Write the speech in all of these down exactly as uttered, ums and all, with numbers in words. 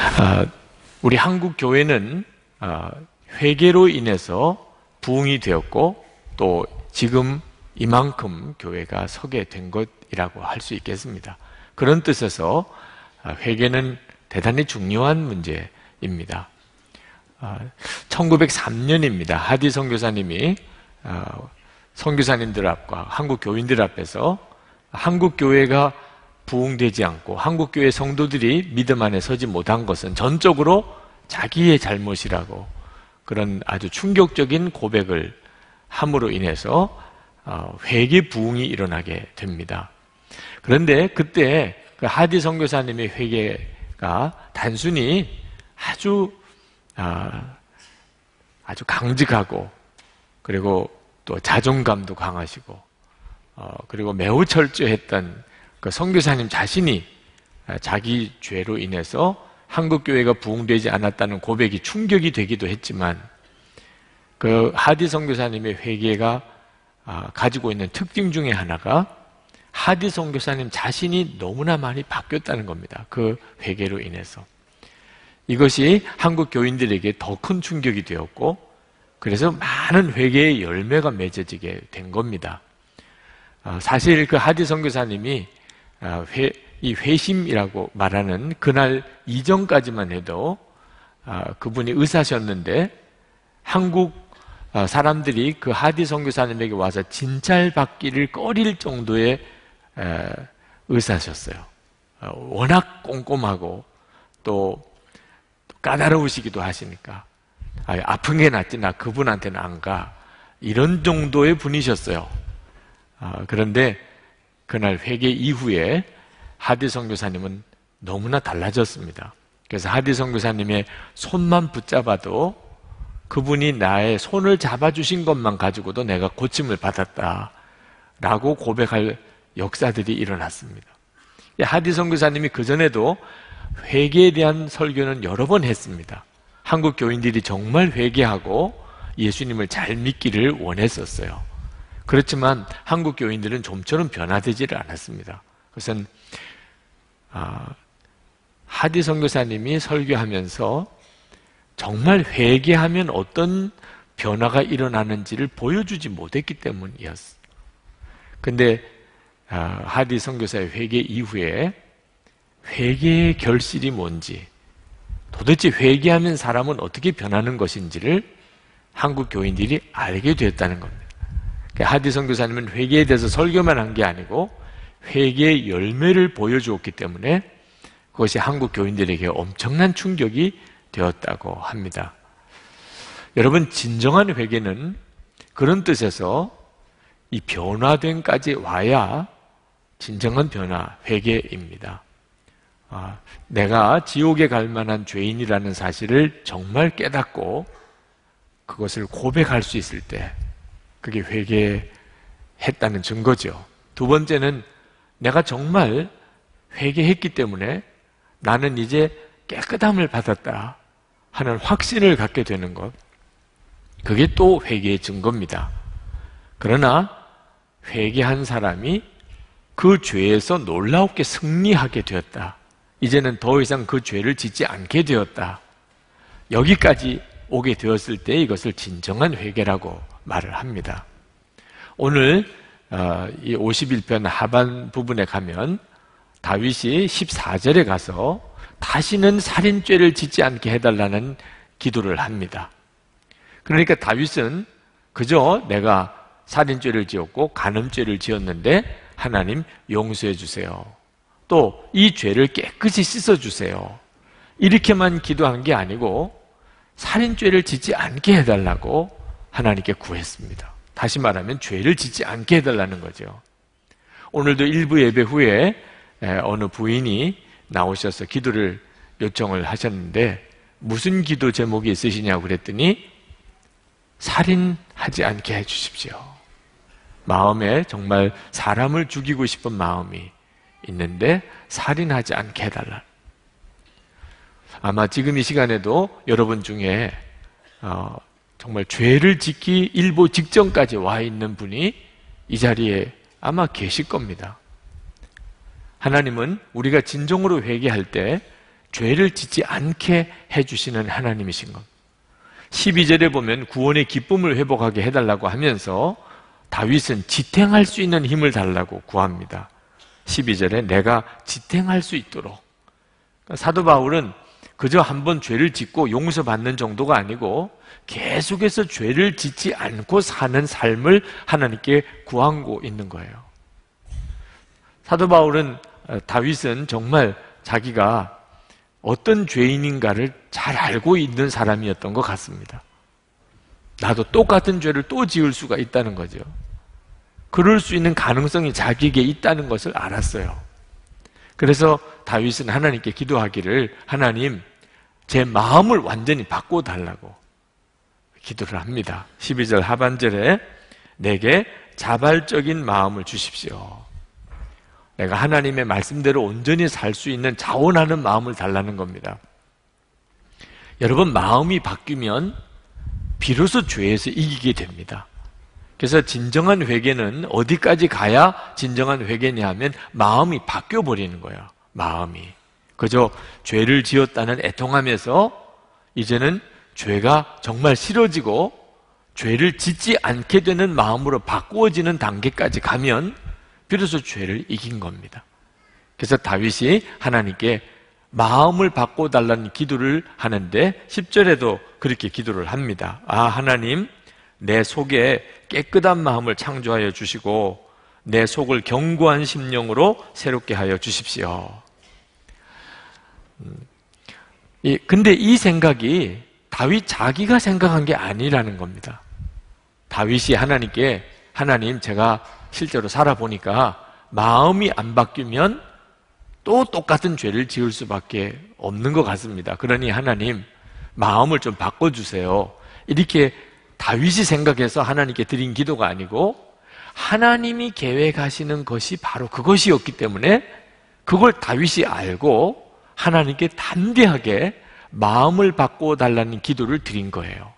아, 우리 한국 교회는 아, 회개로 인해서 부흥이 되었고 또 지금 이만큼 교회가 서게 된 것이라고 할 수 있겠습니다. 그런 뜻에서 회개는 대단히 중요한 문제입니다. 천구백삼 년입니다. 하디 선교사님이 선교사님들 앞과 한국 교인들 앞에서 한국 교회가 부흥되지 않고 한국 교회 성도들이 믿음 안에 서지 못한 것은 전적으로 자기의 잘못이라고 그런 아주 충격적인 고백을 함으로 인해서 회개 부흥이 일어나게 됩니다. 그런데 그때 그 하디 선교사님의 회개가 단순히 아주 아주 강직하고 그리고 또 자존감도 강하시고 그리고 매우 철저했던 그 선교사님 자신이 자기 죄로 인해서 한국 교회가 부흥되지 않았다는 고백이 충격이 되기도 했지만 그 하디 선교사님의 회개가 가지고 있는 특징 중에 하나가 하디 선교사님 자신이 너무나 많이 바뀌었다는 겁니다. 그 회개로 인해서. 이것이 한국 교인들에게 더 큰 충격이 되었고 그래서 많은 회개의 열매가 맺어지게 된 겁니다. 사실 그 하디 선교사님이 회, 이 회심이라고 말하는 그날 이전까지만 해도 그분이 의사셨는데 한국 사람들이 그 하디 선교사님에게 와서 진찰받기를 꺼릴 정도의 의사셨어요. 워낙 꼼꼼하고 또 까다로우시기도 하시니까 아픈 게 낫지 나 그분한테는 안 가 이런 정도의 분이셨어요. 그런데 그날 회개 이후에 하디 선교사님은 너무나 달라졌습니다. 그래서 하디 선교사님의 손만 붙잡아도 그분이 나의 손을 잡아주신 것만 가지고도 내가 고침을 받았다라고 고백할 역사들이 일어났습니다. 하디 선교사님이 그전에도 회개에 대한 설교는 여러 번 했습니다. 한국 교인들이 정말 회개하고 예수님을 잘 믿기를 원했었어요. 그렇지만 한국 교인들은 좀처럼 변화되지를 않았습니다. 그것은 아, 하디 선교사님이 설교하면서 정말 회개하면 어떤 변화가 일어나는지를 보여주지 못했기 때문이었어요. 근데 아, 하디 선교사의 회개 이후에 회개의 결실이 뭔지 도대체 회개하면 사람은 어떻게 변하는 것인지를 한국 교인들이 알게 됐다는 겁니다. 하디 선교사님은 회개에 대해서 설교만 한 게 아니고 회개의 열매를 보여주었기 때문에 그것이 한국 교인들에게 엄청난 충격이 되었다고 합니다. 여러분, 진정한 회개는 그런 뜻에서 이 변화됨까지 와야 진정한 변화, 회개입니다. 아, 내가 지옥에 갈 만한 죄인이라는 사실을 정말 깨닫고 그것을 고백할 수 있을 때 그게 회개했다는 증거죠. 두 번째는 내가 정말 회개했기 때문에 나는 이제 깨끗함을 받았다 하는 확신을 갖게 되는 것, 그게 또 회개의 증거입니다. 그러나 회개한 사람이 그 죄에서 놀랍게 승리하게 되었다. 이제는 더 이상 그 죄를 짓지 않게 되었다. 여기까지 오게 되었을 때 이것을 진정한 회개라고 말을 합니다. 오늘 이 오십일 편 하반 부분에 가면 다윗이 십사 절에 가서 다시는 살인죄를 짓지 않게 해달라는 기도를 합니다. 그러니까 다윗은 그저 내가 살인죄를 지었고 간음죄를 지었는데 하나님 용서해 주세요. 또 이 죄를 깨끗이 씻어 주세요. 이렇게만 기도한 게 아니고 살인죄를 짓지 않게 해달라고 하나님께 구했습니다. 다시 말하면 죄를 짓지 않게 해달라는 거죠. 오늘도 일부 예배 후에 어느 부인이 나오셔서 기도를 요청을 하셨는데 무슨 기도 제목이 있으시냐고 그랬더니 살인하지 않게 해주십시오. 마음에 정말 사람을 죽이고 싶은 마음이 있는데 살인하지 않게 해달라. 아마 지금 이 시간에도 여러분 중에 어, 정말 죄를 짓기 일보 직전까지 와 있는 분이 이 자리에 아마 계실 겁니다. 하나님은 우리가 진정으로 회개할 때 죄를 짓지 않게 해주시는 하나님이신 겁니다. 십이 절에 보면 구원의 기쁨을 회복하게 해달라고 하면서 다윗은 지탱할 수 있는 힘을 달라고 구합니다. 십이 절에 내가 지탱할 수 있도록. 사도 바울은 그저 한번 죄를 짓고 용서받는 정도가 아니고 계속해서 죄를 짓지 않고 사는 삶을 하나님께 구하고 있는 거예요. 사도 바울은, 다윗은 정말 자기가 어떤 죄인인가를 잘 알고 있는 사람이었던 것 같습니다. 나도 똑같은 죄를 또 지을 수가 있다는 거죠. 그럴 수 있는 가능성이 자기에게 있다는 것을 알았어요. 그래서 다윗은 하나님께 기도하기를, 하나님, 제 마음을 완전히 바꿔달라고 기도를 합니다. 십이 절 하반절에 내게 자발적인 마음을 주십시오. 내가 하나님의 말씀대로 온전히 살 수 있는 자원하는 마음을 달라는 겁니다. 여러분, 마음이 바뀌면 비로소 죄에서 이기게 됩니다. 그래서 진정한 회개는 어디까지 가야 진정한 회개냐 하면 마음이 바뀌어버리는 거예요. 마음이. 그저 죄를 지었다는 애통함에서 이제는 죄가 정말 싫어지고 죄를 짓지 않게 되는 마음으로 바꾸어지는 단계까지 가면 비로소 죄를 이긴 겁니다. 그래서 다윗이 하나님께 마음을 바꿔달라는 기도를 하는데 십 절에도 그렇게 기도를 합니다. 아, 하나님, 내 속에 깨끗한 마음을 창조하여 주시고 내 속을 견고한 심령으로 새롭게 하여 주십시오. 근데 이 생각이 다윗 자기가 생각한 게 아니라는 겁니다. 다윗이 하나님께, 하나님, 제가 실제로 살아보니까 마음이 안 바뀌면 또 똑같은 죄를 지을 수밖에 없는 것 같습니다. 그러니 하나님, 마음을 좀 바꿔주세요. 이렇게 다윗이 생각해서 하나님께 드린 기도가 아니고 하나님이 계획하시는 것이 바로 그것이었기 때문에 그걸 다윗이 알고 하나님께 담대하게 마음을 바꿔달라는 기도를 드린 거예요.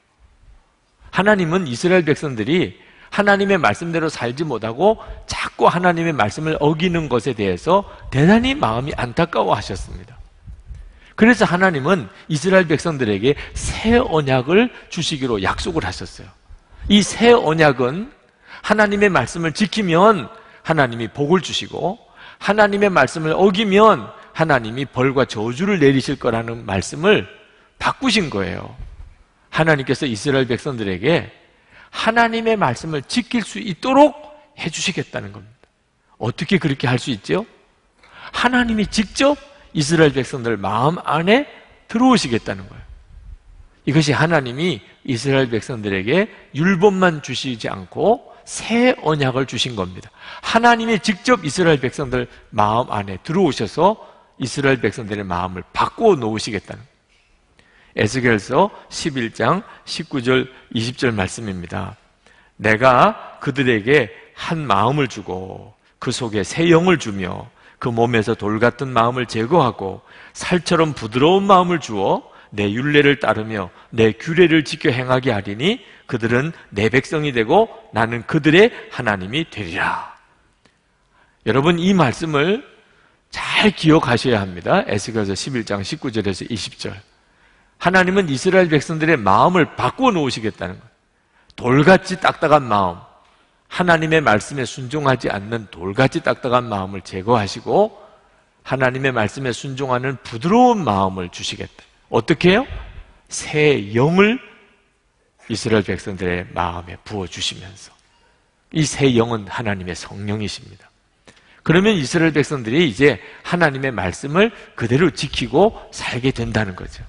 하나님은 이스라엘 백성들이 하나님의 말씀대로 살지 못하고 자꾸 하나님의 말씀을 어기는 것에 대해서 대단히 마음이 안타까워하셨습니다. 그래서 하나님은 이스라엘 백성들에게 새 언약을 주시기로 약속을 하셨어요. 이 새 언약은 하나님의 말씀을 지키면 하나님이 복을 주시고 하나님의 말씀을 어기면 하나님이 벌과 저주를 내리실 거라는 말씀을 바꾸신 거예요. 하나님께서 이스라엘 백성들에게 하나님의 말씀을 지킬 수 있도록 해주시겠다는 겁니다. 어떻게 그렇게 할 수 있죠? 하나님이 직접 이스라엘 백성들 마음 안에 들어오시겠다는 거예요. 이것이 하나님이 이스라엘 백성들에게 율법만 주시지 않고 새 언약을 주신 겁니다. 하나님이 직접 이스라엘 백성들 마음 안에 들어오셔서 이스라엘 백성들의 마음을 바꾸어 놓으시겠다는 거예요. 에스겔서 십일 장 십구 절 이십 절 말씀입니다. 내가 그들에게 한 마음을 주고 그 속에 새 영을 주며 그 몸에서 돌 같은 마음을 제거하고 살처럼 부드러운 마음을 주어 내 율례를 따르며 내 규례를 지켜 행하게 하리니 그들은 내 백성이 되고 나는 그들의 하나님이 되리라. 여러분, 이 말씀을 잘 기억하셔야 합니다. 에스겔서 십일 장 십구 절에서 이십 절. 하나님은 이스라엘 백성들의 마음을 바꾸어 놓으시겠다는 거예요. 돌같이 딱딱한 마음, 하나님의 말씀에 순종하지 않는 돌같이 딱딱한 마음을 제거하시고 하나님의 말씀에 순종하는 부드러운 마음을 주시겠다. 어떻게 해요? 새 영을 이스라엘 백성들의 마음에 부어주시면서, 이 새 영은 하나님의 성령이십니다. 그러면 이스라엘 백성들이 이제 하나님의 말씀을 그대로 지키고 살게 된다는 거죠.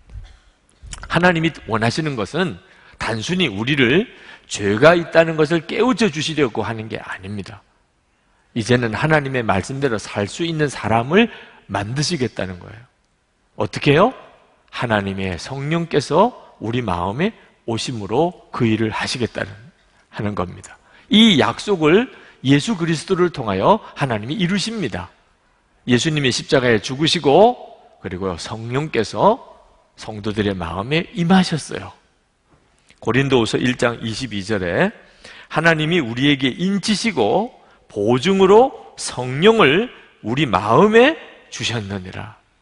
하나님이 원하시는 것은 단순히 우리를 죄가 있다는 것을 깨우쳐 주시려고 하는 게 아닙니다. 이제는 하나님의 말씀대로 살 수 있는 사람을 만드시겠다는 거예요. 어떻게 해요? 하나님의 성령께서 우리 마음에 오심으로 그 일을 하시겠다는 하는 겁니다. 이 약속을 예수 그리스도를 통하여 하나님이 이루십니다. 예수님이 십자가에 죽으시고 그리고 성령께서 성도들의 마음에 임하셨어요. 고린도후서 일 장 이십이 절에 하나님이 우리에게 인치시고 보증으로 성령을 우리 마음에 주셨느니라.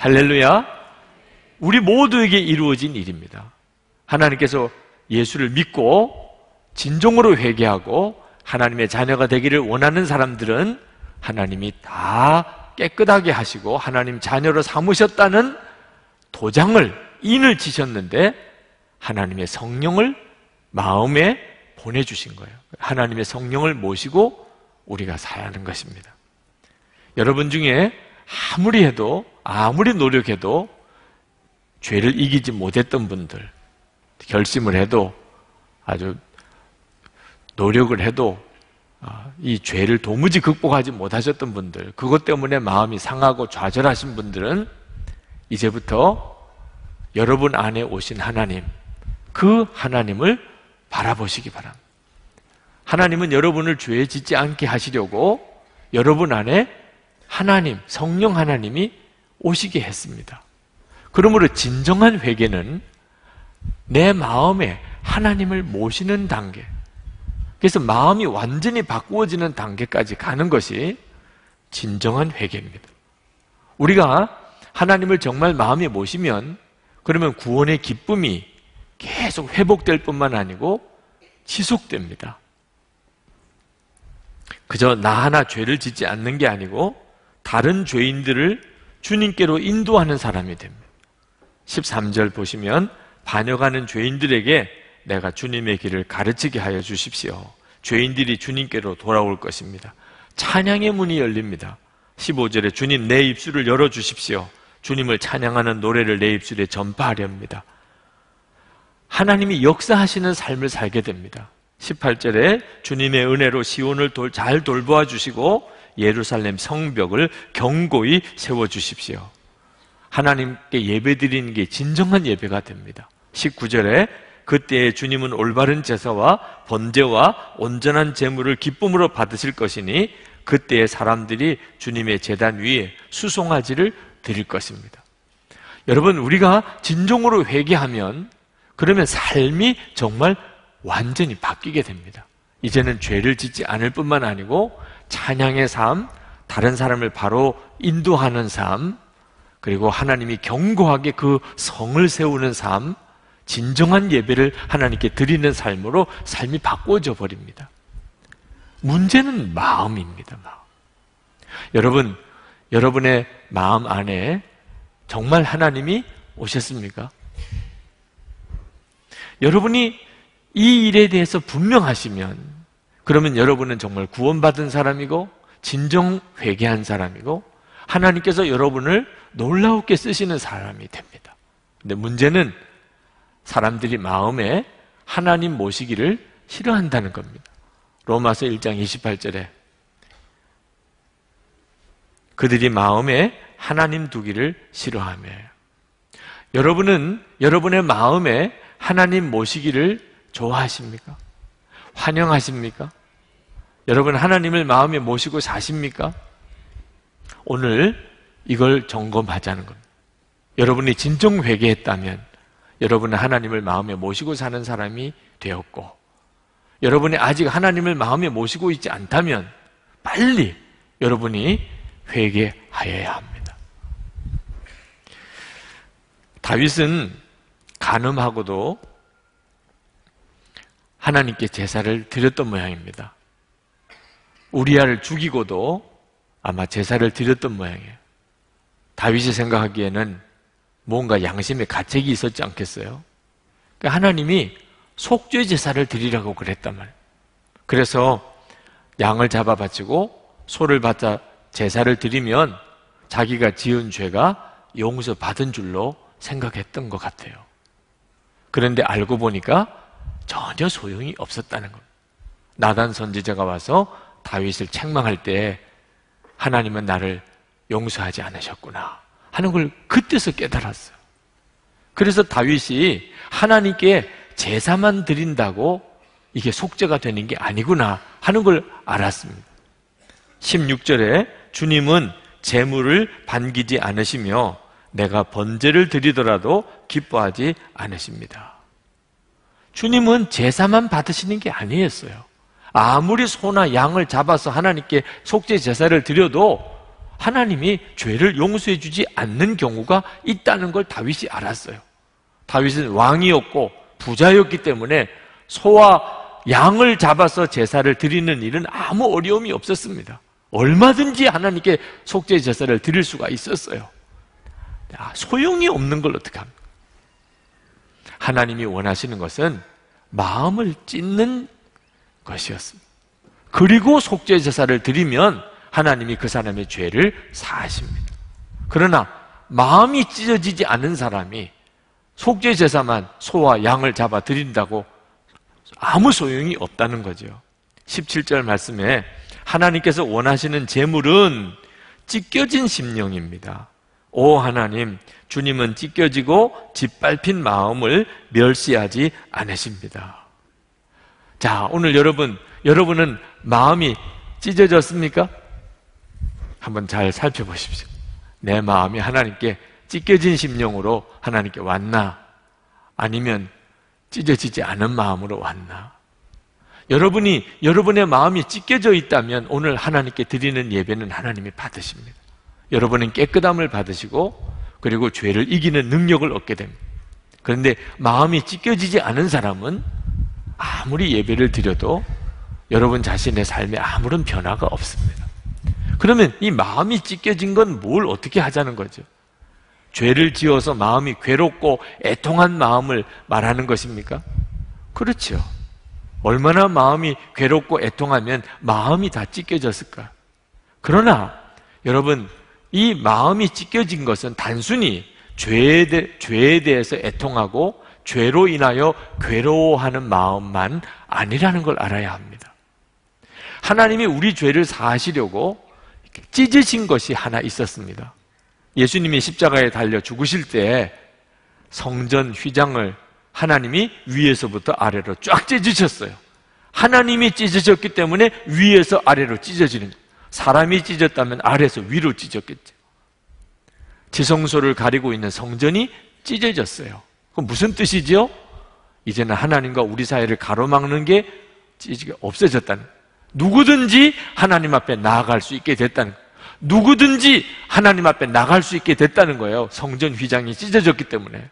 할렐루야. 우리 모두에게 이루어진 일입니다. 하나님께서 예수를 믿고 진정으로 회개하고 하나님의 자녀가 되기를 원하는 사람들은 하나님이 다 깨끗하게 하시고 하나님 자녀로 삼으셨다는 도장을, 인을 치셨는데 하나님의 성령을 마음에 보내주신 거예요. 하나님의 성령을 모시고 우리가 살아야 하는 것입니다. 여러분 중에 아무리 해도, 아무리 노력해도 죄를 이기지 못했던 분들, 결심을 해도, 아주 노력을 해도 이 죄를 도무지 극복하지 못하셨던 분들, 그것 때문에 마음이 상하고 좌절하신 분들은 이제부터 여러분 안에 오신 하나님, 그 하나님을 바라보시기 바랍니다. 하나님은 여러분을 죄에 짓지 않게 하시려고 여러분 안에 하나님, 성령 하나님이 오시게 했습니다. 그러므로 진정한 회개는 내 마음에 하나님을 모시는 단계, 그래서 마음이 완전히 바꾸어지는 단계까지 가는 것이 진정한 회개입니다. 우리가 하나님을 정말 마음에 모시면 그러면 구원의 기쁨이 계속 회복될 뿐만 아니고 지속됩니다. 그저 나 하나 죄를 짓지 않는 게 아니고 다른 죄인들을 주님께로 인도하는 사람이 됩니다. 십삼 절 보시면 반역하는 죄인들에게 내가 주님의 길을 가르치게 하여 주십시오. 죄인들이 주님께로 돌아올 것입니다. 찬양의 문이 열립니다. 십오 절에 주님 내 입술을 열어주십시오. 주님을 찬양하는 노래를 내 입술에 전파하려 합니다. 하나님이 역사하시는 삶을 살게 됩니다. 십팔 절에 주님의 은혜로 시온을 돌, 잘 돌보아 주시고 예루살렘 성벽을 견고히 세워주십시오. 하나님께 예배드리는 게 진정한 예배가 됩니다. 십구 절에 그때에 주님은 올바른 제사와 번제와 온전한 제물을 기쁨으로 받으실 것이니 그때에 사람들이 주님의 제단 위에 수송아지를 드릴 것입니다. 여러분, 우리가 진정으로 회개하면 그러면 삶이 정말 완전히 바뀌게 됩니다. 이제는 죄를 짓지 않을 뿐만 아니고 찬양의 삶, 다른 사람을 바로 인도하는 삶, 그리고 하나님이 견고하게 그 성을 세우는 삶, 진정한 예배를 하나님께 드리는 삶으로 삶이 바꿔져 버립니다. 문제는 마음입니다. 마음. 여러분, 여러분의 마음 안에 정말 하나님이 오셨습니까? 여러분이 이 일에 대해서 분명하시면 그러면 여러분은 정말 구원받은 사람이고 진정 회개한 사람이고 하나님께서 여러분을 놀라웠게 쓰시는 사람이 됩니다. 근데 문제는 사람들이 마음에 하나님 모시기를 싫어한다는 겁니다. 로마서 일 장 이십팔 절에 그들이 마음에 하나님 두기를 싫어하며, 여러분은 여러분의 마음에 하나님 모시기를 좋아하십니까? 환영하십니까? 여러분 하나님을 마음에 모시고 사십니까? 오늘 이걸 점검하자는 겁니다. 여러분이 진정 회개했다면 여러분은 하나님을 마음에 모시고 사는 사람이 되었고, 여러분이 아직 하나님을 마음에 모시고 있지 않다면 빨리 여러분이 회개하여야 합니다. 다윗은 간음하고도 하나님께 제사를 드렸던 모양입니다. 우리아를 죽이고도 아마 제사를 드렸던 모양이에요. 다윗이 생각하기에는 뭔가 양심의 가책이 있었지 않겠어요? 그러니까 하나님이 속죄 제사를 드리라고 그랬단 말이에요. 그래서 양을 잡아 바치고 소를 바쳐 제사를 드리면 자기가 지은 죄가 용서받은 줄로 생각했던 것 같아요. 그런데 알고 보니까 전혀 소용이 없었다는 겁니다. 나단 선지자가 와서 다윗을 책망할 때 하나님은 나를 용서하지 않으셨구나 하는 걸 그때서 깨달았어요. 그래서 다윗이 하나님께 제사만 드린다고 이게 속죄가 되는 게 아니구나 하는 걸 알았습니다. 십육 절에 주님은 제물을 반기지 않으시며 내가 번제를 드리더라도 기뻐하지 않으십니다. 주님은 제사만 받으시는 게 아니었어요. 아무리 소나 양을 잡아서 하나님께 속죄 제사를 드려도 하나님이 죄를 용서해 주지 않는 경우가 있다는 걸 다윗이 알았어요. 다윗은 왕이었고 부자였기 때문에 소와 양을 잡아서 제사를 드리는 일은 아무 어려움이 없었습니다. 얼마든지 하나님께 속죄 제사를 드릴 수가 있었어요. 소용이 없는 걸 어떻게 합니까? 하나님이 원하시는 것은 마음을 찢는 것이었습니다. 그리고 속죄 제사를 드리면 하나님이 그 사람의 죄를 사하십니다. 그러나 마음이 찢어지지 않은 사람이 속죄 제사만 소와 양을 잡아 드린다고 아무 소용이 없다는 거죠. 십칠 절 말씀에 하나님께서 원하시는 제물은 찢겨진 심령입니다. 오 하나님, 주님은 찢겨지고 짓밟힌 마음을 멸시하지 않으십니다. 자, 오늘 여러분, 여러분은 마음이 찢어졌습니까? 한번 잘 살펴보십시오. 내 마음이 하나님께 찢겨진 심령으로 하나님께 왔나? 아니면 찢어지지 않은 마음으로 왔나? 여러분이, 여러분의 마음이 찢겨져 있다면 오늘 하나님께 드리는 예배는 하나님이 받으십니다. 여러분은 깨끗함을 받으시고 그리고 죄를 이기는 능력을 얻게 됩니다. 그런데 마음이 찢겨지지 않은 사람은 아무리 예배를 드려도 여러분 자신의 삶에 아무런 변화가 없습니다. 그러면 이 마음이 찢겨진 건 뭘 어떻게 하자는 거죠? 죄를 지어서 마음이 괴롭고 애통한 마음을 말하는 것입니까? 그렇죠. 얼마나 마음이 괴롭고 애통하면 마음이 다 찢겨졌을까? 그러나 여러분, 이 마음이 찢겨진 것은 단순히 죄에, 대, 죄에 대해서 애통하고 죄로 인하여 괴로워하는 마음만 아니라는 걸 알아야 합니다. 하나님이 우리 죄를 사하시려고 찢으신 것이 하나 있었습니다. 예수님이 십자가에 달려 죽으실 때 성전 휘장을 하나님이 위에서부터 아래로 쫙 찢으셨어요. 하나님이 찢으셨기 때문에 위에서 아래로 찢어지는 거예요. 사람이 찢었다면 아래에서 위로 찢었겠죠. 지성소를 가리고 있는 성전이 찢어졌어요. 그럼 무슨 뜻이지요? 이제는 하나님과 우리 사이를 가로막는 게 찢어지게 없어졌다는 거예요. 누구든지 하나님 앞에 나아갈 수 있게 됐다는 거예요. 누구든지 하나님 앞에 나갈 수 있게 됐다는 거예요. 성전 휘장이 찢어졌기 때문에.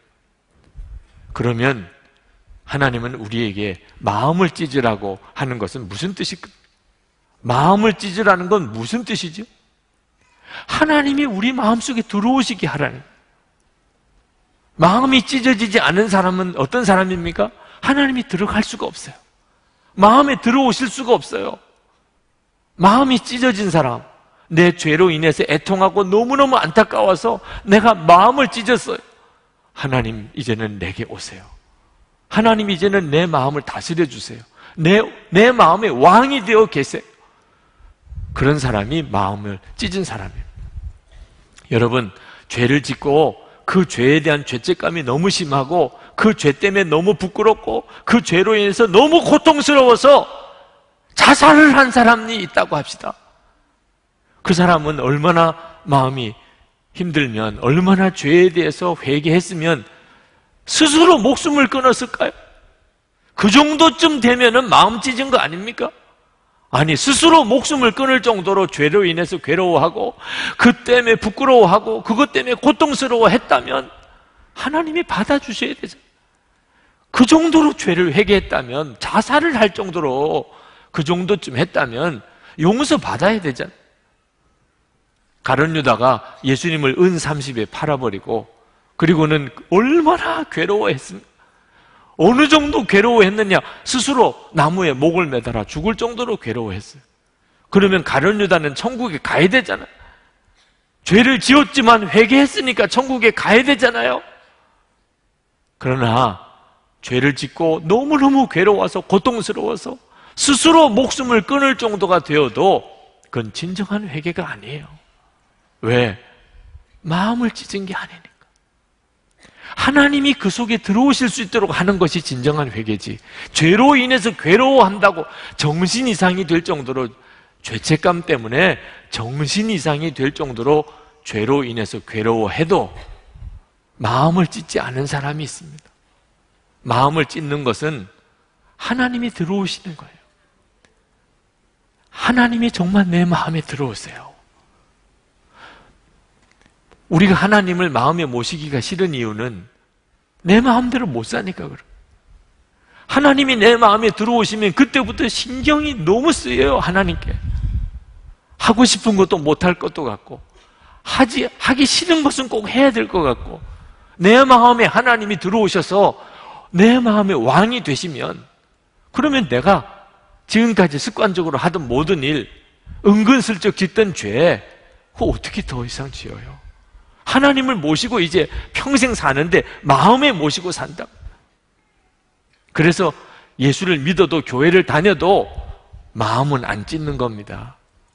그러면 하나님은 우리에게 마음을 찢으라고 하는 것은 무슨 뜻일까? 마음을 찢으라는 건 무슨 뜻이죠? 하나님이 우리 마음속에 들어오시게 하라는. 마음이 찢어지지 않은 사람은 어떤 사람입니까? 하나님이 들어갈 수가 없어요. 마음에 들어오실 수가 없어요. 마음이 찢어진 사람, 내 죄로 인해서 애통하고 너무너무 안타까워서 내가 마음을 찢었어요. 하나님, 이제는 내게 오세요. 하나님, 이제는 내 마음을 다스려 주세요. 내, 내 마음의 왕이 되어 계세요. 그런 사람이 마음을 찢은 사람이에요. 여러분, 죄를 짓고 그 죄에 대한 죄책감이 너무 심하고 그 죄 때문에 너무 부끄럽고 그 죄로 인해서 너무 고통스러워서 자살을 한 사람이 있다고 합시다. 그 사람은 얼마나 마음이 힘들면, 얼마나 죄에 대해서 회개했으면 스스로 목숨을 끊었을까요? 그 정도쯤 되면은 마음 찢은 거 아닙니까? 아니, 스스로 목숨을 끊을 정도로 죄로 인해서 괴로워하고 그 때문에 부끄러워하고 그것 때문에 고통스러워했다면 하나님이 받아주셔야 되죠. 그 정도로 죄를 회개했다면, 자살을 할 정도로 그 정도쯤 했다면 용서받아야 되잖아요. 가룟 유다가 예수님을 은 삼십에 팔아버리고 그리고는 얼마나 괴로워했습니까? 어느 정도 괴로워했느냐? 스스로 나무에 목을 매달아 죽을 정도로 괴로워했어요. 그러면 가룟 유다는 천국에 가야 되잖아요. 죄를 지었지만 회개했으니까 천국에 가야 되잖아요. 그러나 죄를 짓고 너무너무 괴로워서 고통스러워서 스스로 목숨을 끊을 정도가 되어도 그건 진정한 회개가 아니에요. 왜? 마음을 찢은 게 아니니까. 하나님이 그 속에 들어오실 수 있도록 하는 것이 진정한 회개지, 죄로 인해서 괴로워한다고 정신 이상이 될 정도로, 죄책감 때문에 정신 이상이 될 정도로 죄로 인해서 괴로워해도 마음을 찢지 않은 사람이 있습니다. 마음을 찢는 것은 하나님이 들어오시는 거예요. 하나님이 정말 내 마음에 들어오세요. 우리가 하나님을 마음에 모시기가 싫은 이유는 내 마음대로 못 사니까 그래. 하나님이 내 마음에 들어오시면 그때부터 신경이 너무 쓰여요. 하나님께 하고 싶은 것도 못할 것도 같고, 하지 하기 싫은 것은 꼭 해야 될 것 같고, 내 마음에 하나님이 들어오셔서 내 마음의 왕이 되시면, 그러면 내가 지금까지 습관적으로 하던 모든 일, 은근슬쩍 짓던 죄, 그거 어떻게 더 이상 지어요? 하나님을 모시고 이제 평생 사는데 마음에 모시고 산다. 그래서 예수를 믿어도 교회를 다녀도 마음은 안 찢는 겁니다.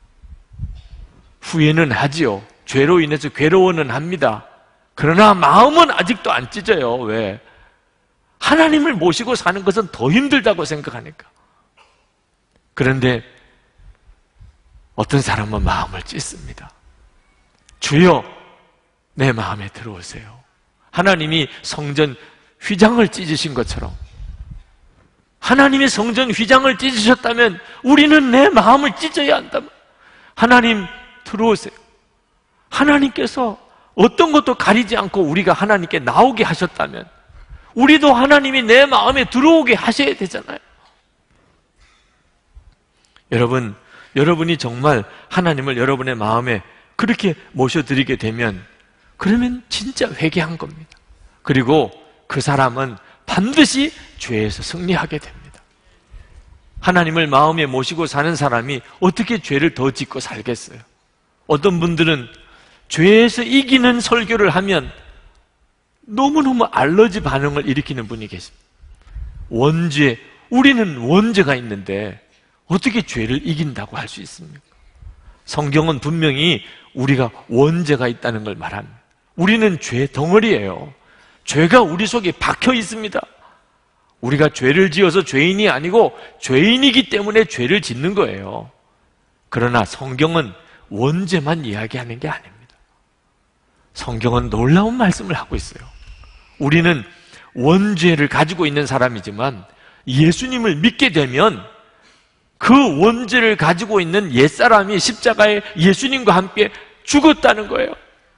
후회는 하지요. 죄로 인해서 괴로워는 합니다. 그러나 마음은 아직도 안 찢어요. 왜? 하나님을 모시고 사는 것은 더 힘들다고 생각하니까. 그런데 어떤 사람은 마음을 찢습니다. 주여, 내 마음에 들어오세요. 하나님이 성전 휘장을 찢으신 것처럼, 하나님이 성전 휘장을 찢으셨다면 우리는 내 마음을 찢어야 한다. 하나님 들어오세요. 하나님께서 어떤 것도 가리지 않고 우리가 하나님께 나오게 하셨다면 우리도 하나님이 내 마음에 들어오게 하셔야 되잖아요. 여러분, 여러분이 정말 하나님을 여러분의 마음에 그렇게 모셔드리게 되면, 그러면 진짜 회개한 겁니다. 그리고 그 사람은 반드시 죄에서 승리하게 됩니다. 하나님을 마음에 모시고 사는 사람이 어떻게 죄를 더 짓고 살겠어요? 어떤 분들은 죄에서 이기는 설교를 하면 너무너무 알러지 반응을 일으키는 분이 계십니다. 원죄, 우리는 원죄가 있는데 어떻게 죄를 이긴다고 할 수 있습니까? 성경은 분명히 우리가 원죄가 있다는 걸 말합니다. 우리는 죄 덩어리예요. 죄가 우리 속에 박혀 있습니다. 우리가 죄를 지어서 죄인이 아니고 죄인이기 때문에 죄를 짓는 거예요. 그러나 성경은 원죄만 이야기하는 게 아닙니다. 성경은 놀라운 말씀을 하고 있어요. 우리는 원죄를 가지고 있는 사람이지만 예수님을 믿게 되면 그 원죄를 가지고 있는 옛사람이 십자가에 예수님과 함께 죽었다는 거예요.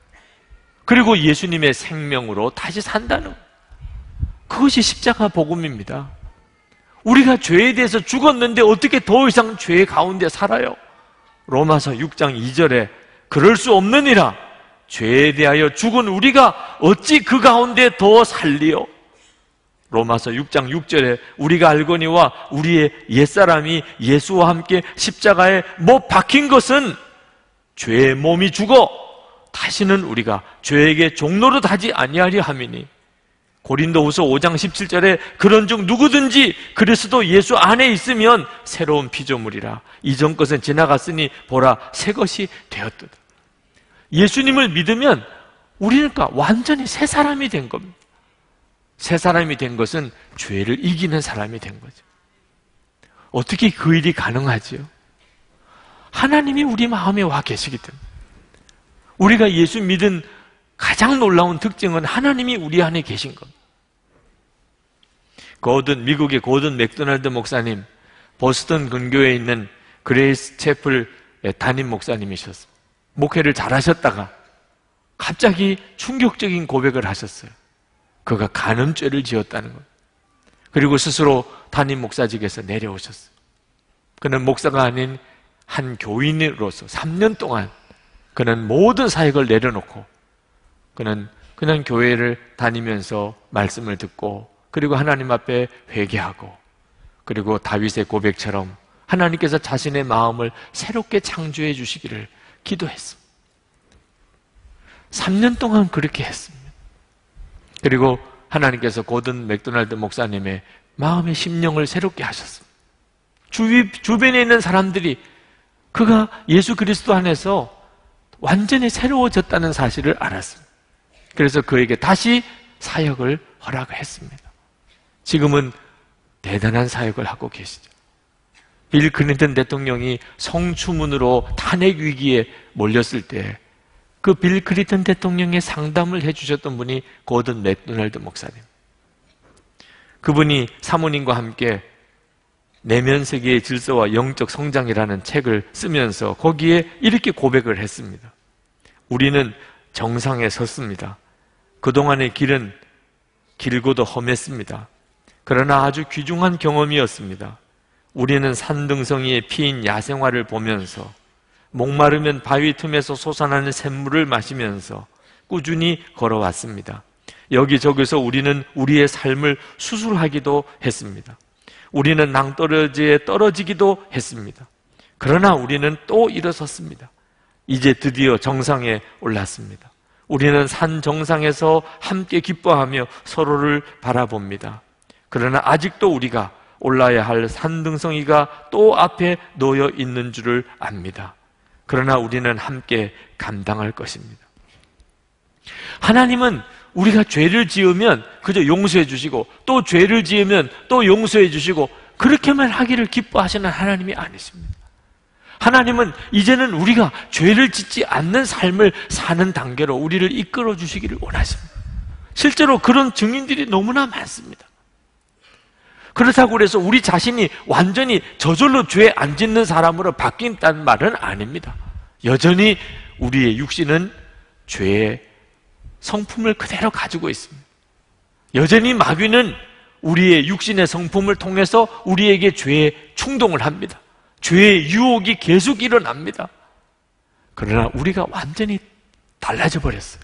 그리고 예수님의 생명으로 다시 산다는 거예요. 그것이 십자가 복음입니다. 우리가 죄에 대해서 죽었는데 어떻게 더 이상 죄 가운데 살아요? 로마서 육 장 이 절에 그럴 수 없느니라, 죄에 대하여 죽은 우리가 어찌 그 가운데 더 살리요? 로마서 육 장 육 절에 우리가 알거니와 우리의 옛사람이 예수와 함께 십자가에 못 박힌 것은 죄의 몸이 죽어 다시는 우리가 죄에게 종노릇 하지 아니하리 함이니, 고린도후서 오 장 십칠 절에 그런즉 누구든지 그리스도 예수 안에 있으면 새로운 피조물이라, 이전 것은 지나갔으니 보라 새 것이 되었도다. 예수님을 믿으면 우리는 완전히 새 사람이 된 겁니다. 새 사람이 된 것은 죄를 이기는 사람이 된 거죠. 어떻게 그 일이 가능하지요? 하나님이 우리 마음에 와 계시기 때문에. 우리가 예수 믿은 가장 놀라운 특징은 하나님이 우리 안에 계신 겁니다. 고든, 미국의 고든 맥도날드 목사님, 보스턴 근교에 있는 그레이스 채플의 담임 목사님이셨습니다. 목회를 잘하셨다가 갑자기 충격적인 고백을 하셨어요. 그가 간음죄를 지었다는 것. 그리고 스스로 담임 목사직에서 내려오셨어요. 그는 목사가 아닌 한 교인으로서 삼 년 동안 그는 모든 사역을 내려놓고 그는 그냥 교회를 다니면서 말씀을 듣고, 그리고 하나님 앞에 회개하고, 그리고 다윗의 고백처럼 하나님께서 자신의 마음을 새롭게 창조해 주시기를 기도했습니다. 삼 년 동안 그렇게 했습니다. 그리고 하나님께서 고든 맥도날드 목사님의 마음의 심령을 새롭게 하셨습니다. 주위, 주변에 있는 사람들이 그가 예수 그리스도 안에서 완전히 새로워졌다는 사실을 알았습니다. 그래서 그에게 다시 사역을 허락했습니다. 지금은 대단한 사역을 하고 계시죠. 빌 클린턴 대통령이 성추문으로 탄핵 위기에 몰렸을 때 그 빌 클린턴 대통령의 상담을 해주셨던 분이 고든 맥도날드 목사님. 그분이 사모님과 함께 내면 세계의 질서와 영적 성장이라는 책을 쓰면서 거기에 이렇게 고백을 했습니다. 우리는 정상에 섰습니다. 그동안의 길은 길고도 험했습니다. 그러나 아주 귀중한 경험이었습니다. 우리는 산등성이에 피인 야생화를 보면서 목마르면 바위 틈에서 솟아나는 샘물을 마시면서 꾸준히 걸어왔습니다. 여기저기서 우리는 우리의 삶을 수술하기도 했습니다. 우리는 낭떠러지에 떨어지기도 했습니다. 그러나 우리는 또 일어섰습니다. 이제 드디어 정상에 올랐습니다. 우리는 산 정상에서 함께 기뻐하며 서로를 바라봅니다. 그러나 아직도 우리가 올라야 할 산등성이가 또 앞에 놓여 있는 줄을 압니다. 그러나 우리는 함께 감당할 것입니다. 하나님은 우리가 죄를 지으면 그저 용서해 주시고 또 죄를 지으면 또 용서해 주시고 그렇게만 하기를 기뻐하시는 하나님이 아니십니다. 하나님은 이제는 우리가 죄를 짓지 않는 삶을 사는 단계로 우리를 이끌어 주시기를 원하십니다. 실제로 그런 증인들이 너무나 많습니다. 그렇다고 그래서 우리 자신이 완전히 저절로 죄 안 짓는 사람으로 바뀐다는 말은 아닙니다. 여전히 우리의 육신은 죄의 성품을 그대로 가지고 있습니다. 여전히 마귀는 우리의 육신의 성품을 통해서 우리에게 죄의 충동을 합니다. 죄의 유혹이 계속 일어납니다. 그러나 우리가 완전히 달라져 버렸어요.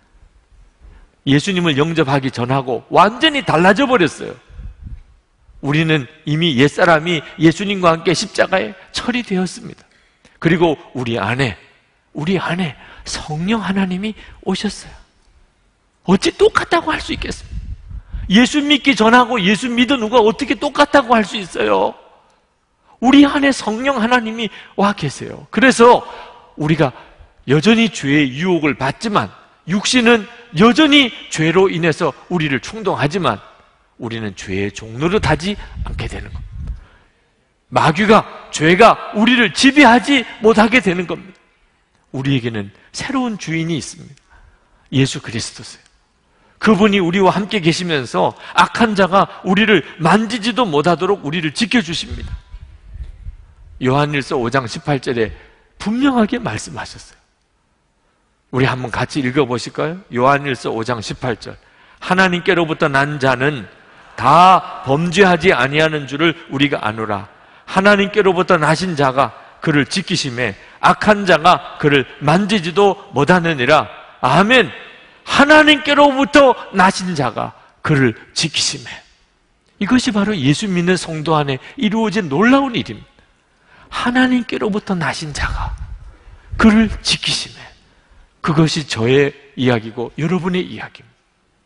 예수님을 영접하기 전하고 완전히 달라져 버렸어요. 우리는 이미 옛사람이 예수님과 함께 십자가에 처리되었습니다. 그리고 우리 안에 우리 안에 성령 하나님이 오셨어요. 어찌 똑같다고 할 수 있겠습니까? 예수 믿기 전하고 예수 믿은 누가 어떻게 똑같다고 할 수 있어요? 우리 안에 성령 하나님이 와 계세요. 그래서 우리가 여전히 죄의 유혹을 받지만 육신은 여전히 죄로 인해서 우리를 충동하지만 우리는 죄의 종노릇 하지 않게 되는 겁니다. 마귀가, 죄가 우리를 지배하지 못하게 되는 겁니다. 우리에게는 새로운 주인이 있습니다. 예수 그리스도세요. 그분이 우리와 함께 계시면서 악한 자가 우리를 만지지도 못하도록 우리를 지켜주십니다. 요한일서 오 장 십팔 절에 분명하게 말씀하셨어요. 우리 한번 같이 읽어보실까요? 요한일서 오 장 십팔 절. 하나님께로부터 난 자는 다 범죄하지 아니하는 줄을 우리가 아노라. 하나님께로부터 나신 자가 그를 지키심에 악한 자가 그를 만지지도 못하느니라. 아멘. 하나님께로부터 나신 자가 그를 지키심에. 이것이 바로 예수 믿는 성도 안에 이루어진 놀라운 일입니다. 하나님께로부터 나신 자가 그를 지키심에. 그것이 저의 이야기고 여러분의 이야기입니다.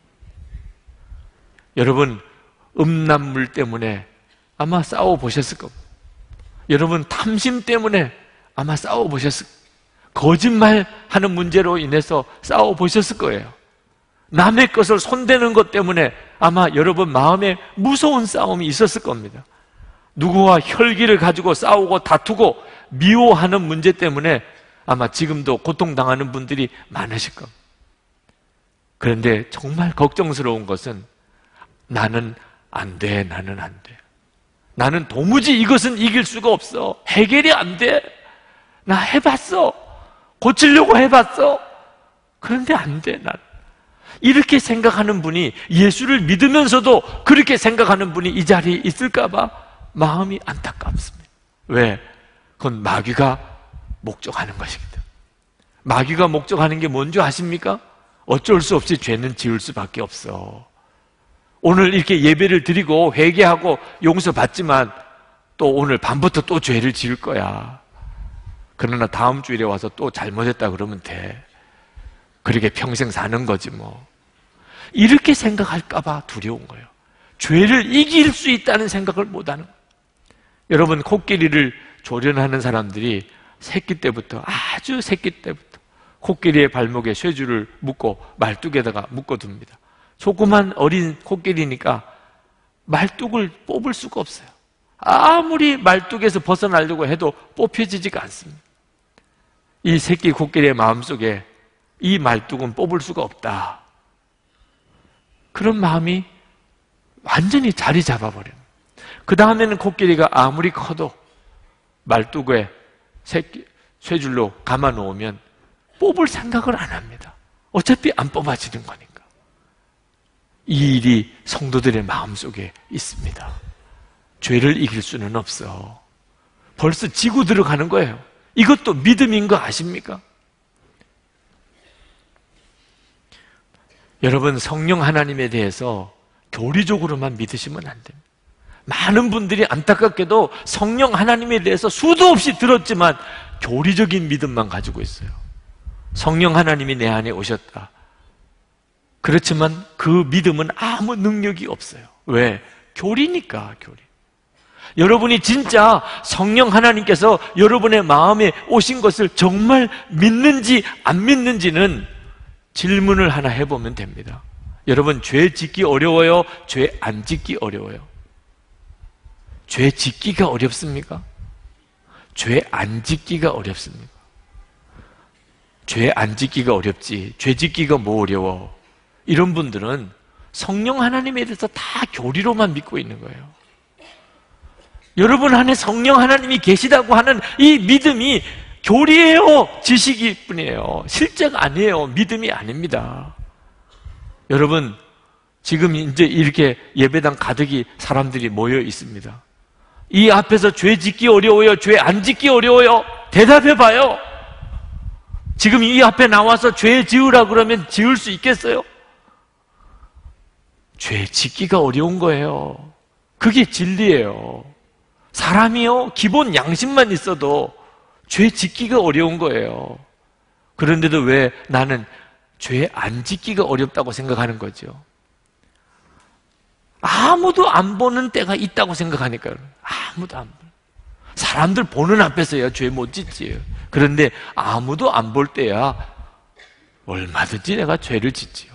여러분, 음란물 때문에 아마 싸워보셨을 겁니다. 여러분, 탐심 때문에 아마 싸워보셨을 겁니다. 거짓말하는 문제로 인해서 싸워보셨을 거예요. 남의 것을 손대는 것 때문에 아마 여러분 마음에 무서운 싸움이 있었을 겁니다. 누구와 혈기를 가지고 싸우고 다투고 미워하는 문제 때문에 아마 지금도 고통당하는 분들이 많으실 겁니다. 그런데 정말 걱정스러운 것은 나는 안 돼, 나는 안 돼. 나는 도무지 이것은 이길 수가 없어. 해결이 안 돼. 나 해봤어. 고치려고 해봤어. 그런데 안 돼, 난. 이렇게 생각하는 분이, 예수를 믿으면서도 그렇게 생각하는 분이 이 자리에 있을까봐 마음이 안타깝습니다. 왜? 그건 마귀가 목적하는 것입니다. 마귀가 목적하는 게 뭔지 아십니까? 어쩔 수 없이 죄는 지을 수밖에 없어. 오늘 이렇게 예배를 드리고 회개하고 용서받지만 또 오늘 밤부터 또 죄를 지을 거야. 그러나 다음 주일에 와서 또 잘못했다 그러면 돼. 그렇게 평생 사는 거지 뭐. 이렇게 생각할까봐 두려운 거예요. 죄를 이길 수 있다는 생각을 못하는 거예요. 여러분, 코끼리를 조련하는 사람들이 새끼 때부터, 아주 새끼 때부터 코끼리의 발목에 쇠줄을 묶고 말뚝에다가 묶어둡니다. 조그만 어린 코끼리니까 말뚝을 뽑을 수가 없어요. 아무리 말뚝에서 벗어나려고 해도 뽑혀지지가 않습니다. 이 새끼 코끼리의 마음속에 이 말뚝은 뽑을 수가 없다. 그런 마음이 완전히 자리 잡아버려요. 그 다음에는 코끼리가 아무리 커도 말뚝에 새끼, 쇠줄로 감아 놓으면 뽑을 생각을 안 합니다. 어차피 안 뽑아지는 거니까. 이 일이 성도들의 마음속에 있습니다. 죄를 이길 수는 없어. 벌써 지고 들어가는 거예요. 이것도 믿음인 거 아십니까? 여러분, 성령 하나님에 대해서 교리적으로만 믿으시면 안 됩니다. 많은 분들이 안타깝게도 성령 하나님에 대해서 수도 없이 들었지만 교리적인 믿음만 가지고 있어요. 성령 하나님이 내 안에 오셨다. 그렇지만 그 믿음은 아무 능력이 없어요. 왜? 교리니까, 교리. 여러분이 진짜 성령 하나님께서 여러분의 마음에 오신 것을 정말 믿는지 안 믿는지는 질문을 하나 해보면 됩니다. 여러분, 죄 짓기 어려워요? 죄 안 짓기 어려워요? 죄 짓기가 어렵습니까? 죄 안 짓기가 어렵습니까? 죄 안 짓기가 어렵지, 죄 짓기가 뭐 어려워? 이런 분들은 성령 하나님에 대해서 다 교리로만 믿고 있는 거예요. 여러분 안에 성령 하나님이 계시다고 하는 이 믿음이 교리예요, 지식일 뿐이에요. 실제가 아니에요. 믿음이 아닙니다. 여러분, 지금 이제 이렇게 예배당 가득히 사람들이 모여 있습니다. 이 앞에서 죄 짓기 어려워요? 죄 안 짓기 어려워요? 대답해봐요. 지금 이 앞에 나와서 죄 지으라 그러면 지을 수 있겠어요? 죄 짓기가 어려운 거예요. 그게 진리예요. 사람이요, 기본 양심만 있어도 죄 짓기가 어려운 거예요. 그런데도 왜 나는 죄 안 짓기가 어렵다고 생각하는 거죠? 아무도 안 보는 때가 있다고 생각하니까요. 아무도 안 보는. 사람들 보는 앞에서야 죄 못 짓지요. 그런데 아무도 안 볼 때야 얼마든지 내가 죄를 짓지요.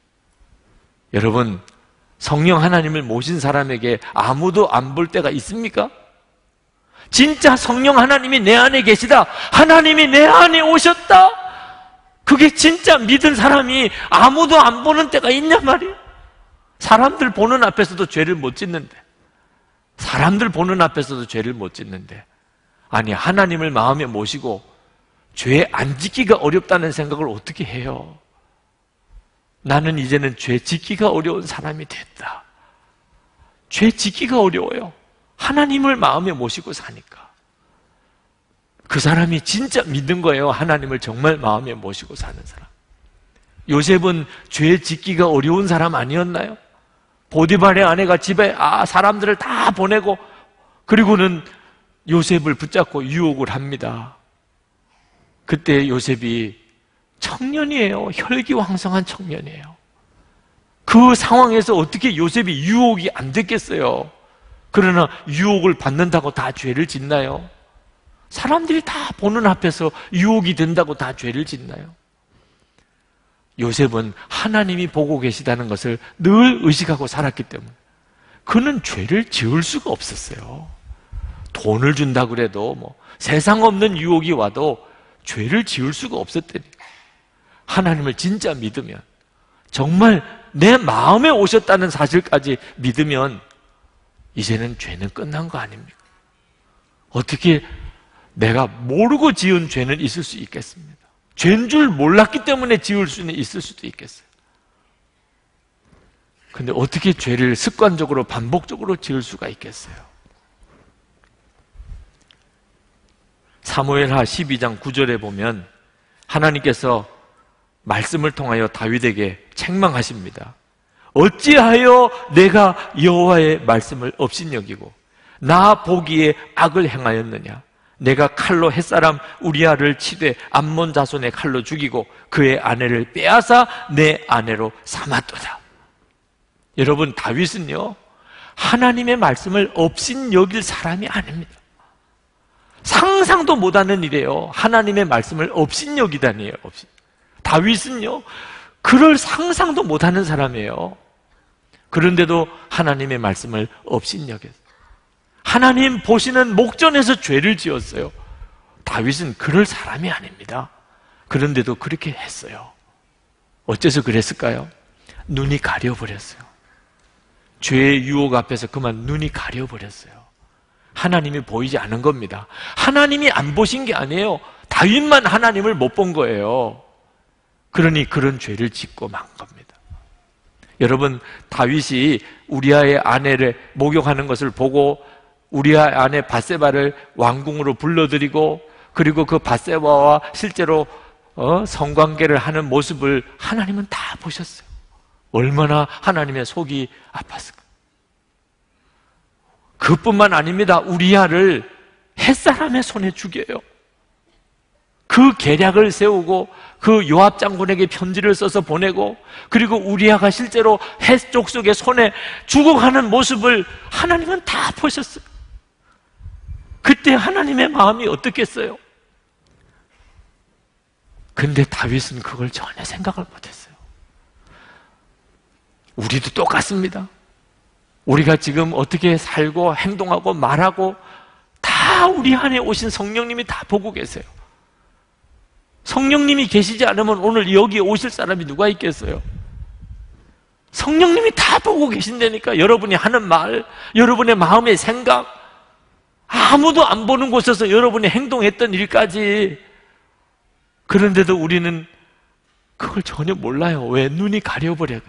여러분, 성령 하나님을 모신 사람에게 아무도 안 볼 때가 있습니까? 진짜 성령 하나님이 내 안에 계시다, 하나님이 내 안에 오셨다, 그게 진짜 믿은 사람이 아무도 안 보는 때가 있냔 말이에요. 사람들 보는 앞에서도 죄를 못 짓는데, 사람들 보는 앞에서도 죄를 못 짓는데, 아니 하나님을 마음에 모시고 죄 안 짓기가 어렵다는 생각을 어떻게 해요? 나는 이제는 죄 짓기가 어려운 사람이 됐다. 죄 짓기가 어려워요. 하나님을 마음에 모시고 사니까. 그 사람이 진짜 믿는 거예요. 하나님을 정말 마음에 모시고 사는 사람. 요셉은 죄 짓기가 어려운 사람 아니었나요? 보디발의 아내가 집에 아 사람들을 다 보내고, 그리고는 요셉을 붙잡고 유혹을 합니다. 그때 요셉이 청년이에요. 혈기왕성한 청년이에요. 그 상황에서 어떻게 요셉이 유혹이 안 됐겠어요? 그러나 유혹을 받는다고 다 죄를 짓나요? 사람들이 다 보는 앞에서 유혹이 된다고 다 죄를 짓나요? 요셉은 하나님이 보고 계시다는 것을 늘 의식하고 살았기 때문에 그는 죄를 지을 수가 없었어요. 돈을 준다고 그래도 뭐 세상 없는 유혹이 와도 죄를 지을 수가 없었다니까. 하나님을 진짜 믿으면, 정말 내 마음에 오셨다는 사실까지 믿으면 이제는 죄는 끝난 거 아닙니까? 어떻게 내가 모르고 지은 죄는 있을 수 있겠습니다. 죄인 줄 몰랐기 때문에 지을 수는 있을 수도 있겠어요. 근데 어떻게 죄를 습관적으로 반복적으로 지을 수가 있겠어요? 사무엘하 십이 장 구 절에 보면 하나님께서 말씀을 통하여 다윗에게 책망하십니다. 어찌하여 내가 여호와의 말씀을 업신여기고 나 보기에 악을 행하였느냐? 내가 칼로 햇사람 우리아를 치되 암몬 자손의 칼로 죽이고 그의 아내를 빼앗아 내 아내로 삼았도다. 여러분, 다윗은요 하나님의 말씀을 업신여길 사람이 아닙니다. 상상도 못하는 일이에요. 하나님의 말씀을 업신여기다니요. 업신. 다윗은요 그럴 상상도 못하는 사람이에요. 그런데도 하나님의 말씀을 업신여겼어요. 하나님 보시는 목전에서 죄를 지었어요. 다윗은 그럴 사람이 아닙니다. 그런데도 그렇게 했어요. 어째서 그랬을까요? 눈이 가려버렸어요. 죄의 유혹 앞에서 그만 눈이 가려버렸어요. 하나님이 보이지 않은 겁니다. 하나님이 안 보신 게 아니에요. 다윗만 하나님을 못 본 거예요. 그러니 그런 죄를 짓고 만 겁니다. 여러분, 다윗이 우리아의 아내를 목욕하는 것을 보고 우리아 아내 밧세바를 왕궁으로 불러들이고 그리고 그 밧세바와 실제로 어, 성관계를 하는 모습을 하나님은 다 보셨어요. 얼마나 하나님의 속이 아팠을까. 그뿐만 아닙니다. 우리아를 햇사람의 손에 죽여요. 그 계략을 세우고 그 요압 장군에게 편지를 써서 보내고 그리고 우리아가 실제로 햇 족속의 손에 죽어가는 모습을 하나님은 다 보셨어요. 그때 하나님의 마음이 어떻겠어요? 근데 다윗은 그걸 전혀 생각을 못했어요. 우리도 똑같습니다. 우리가 지금 어떻게 살고 행동하고 말하고 다 우리 안에 오신 성령님이 다 보고 계세요. 성령님이 계시지 않으면 오늘 여기 오실 사람이 누가 있겠어요? 성령님이 다 보고 계신다니까. 여러분이 하는 말, 여러분의 마음의 생각, 아무도 안 보는 곳에서 여러분이 행동했던 일까지. 그런데도 우리는 그걸 전혀 몰라요. 왜? 눈이 가려버려요.